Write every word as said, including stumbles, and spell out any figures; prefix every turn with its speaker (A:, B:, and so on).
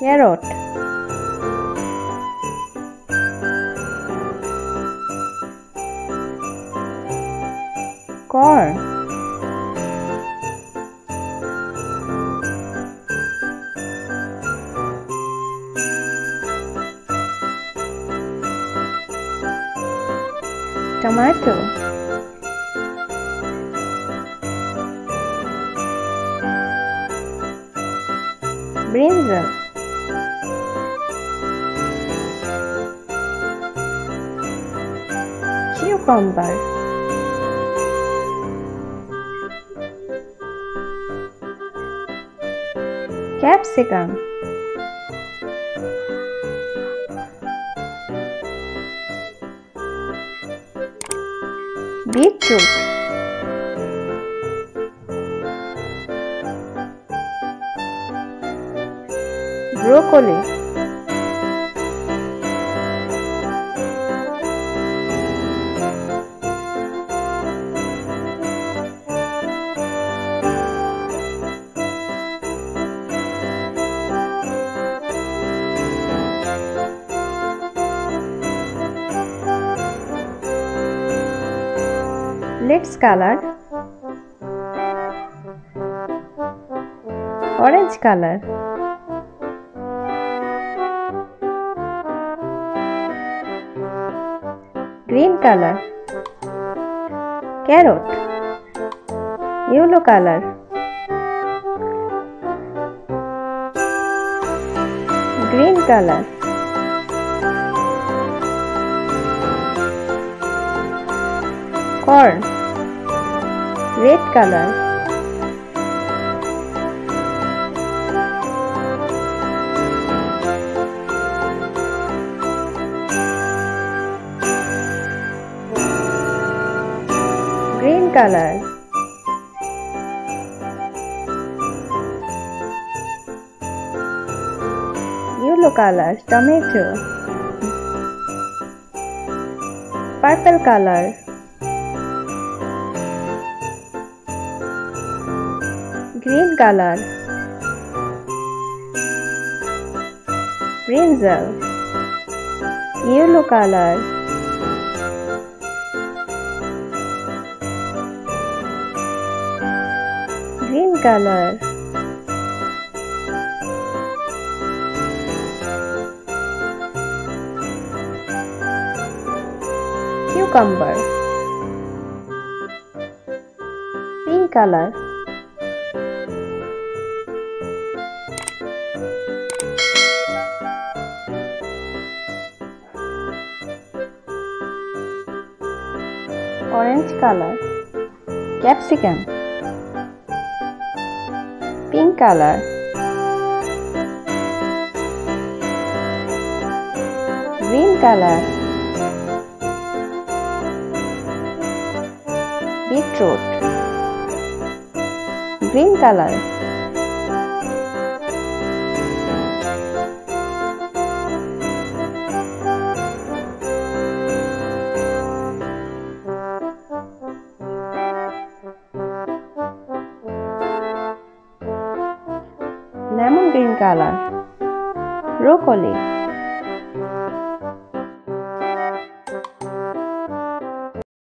A: carrot, corn, tomato, brinjal, cucumber, capsicum, beetroot, broccoli, let's color orange color, green color, carrot, yellow color, green color, corn, red color, green color, yellow color, tomato, purple color, green color, brinjal, yellow color, green color, cucumber, pink color, orange color, capsicum, pink color, green color, beetroot, green color, lemon green color, broccoli,